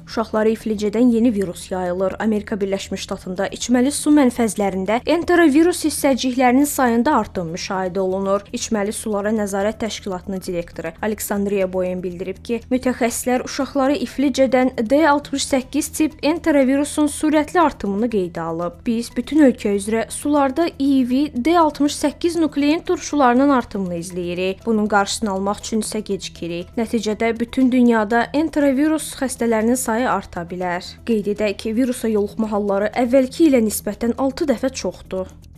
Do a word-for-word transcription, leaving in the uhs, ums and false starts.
Uşaqları iflicədən yeni virus yayılır. Amerika Birləşmiş Ştatında içməli su mənfəzlərində enterovirus hissəciklərinin sayında artım müşahidə olunur. İçməli sulara nəzarət təşkilatının direktoru Aleksandriya Boyen bildirib ki, mütəxəssislər uşaqları iflicədən D altmış səkkiz tip enterovirusun sürətli artımını qeydə alıb. Biz bütün ölkə üzrə sularda E V D altmış səkkiz nuklein turşularının artımını izləyirik. Bunun qarşısını almaq üçün isə gecikirik. Nəticədə bütün dünyada enterovirus xəstələrinin sayı arta bilər. Qeyd edək ki, virusa yoluxma halları əvvəlki ilə nisbətən altı dəfə çoxdur.